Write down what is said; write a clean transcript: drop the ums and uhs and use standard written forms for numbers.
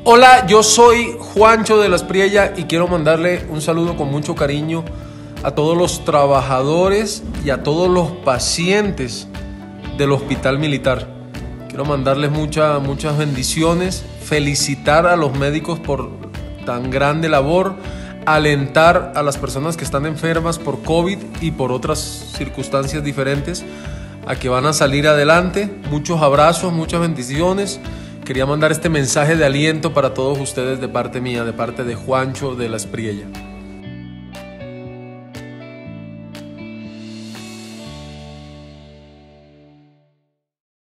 Hola, yo soy Juancho De La Espriella y quiero mandarle un saludo con mucho cariño a todos los trabajadores y a todos los pacientes del Hospital Militar. Quiero mandarles muchas bendiciones, felicitar a los médicos por tan grande labor, alentar a las personas que están enfermas por COVID y por otras circunstancias diferentes a que van a salir adelante. Muchos abrazos, muchas bendiciones. Quería mandar este mensaje de aliento para todos ustedes de parte mía, de parte de Juancho De La Espriella.